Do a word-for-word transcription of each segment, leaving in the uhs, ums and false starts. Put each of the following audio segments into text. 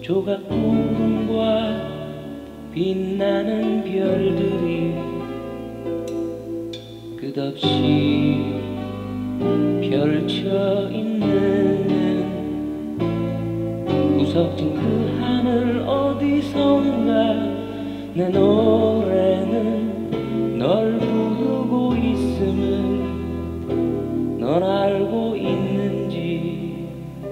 조각구름과 빛나는 별들이 끝없이 펼쳐있는 구석진 그 하늘 어디선가 내 노래는 널 부르고 있음을 넌 알고 있는지.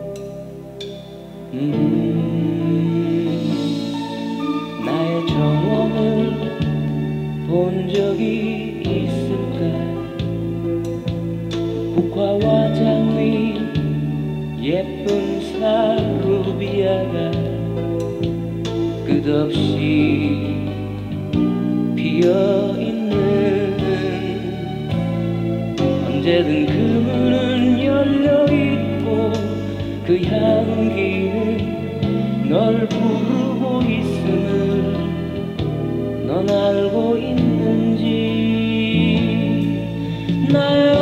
음, 나의 정원을 본 적이 있을까? 국화와 장미 예쁜 사루비아가 끝없이 피어있는, 언제든 그 문은 열려있고 그 향기는 널 부르고 있음을 넌 알고 있는지. 나의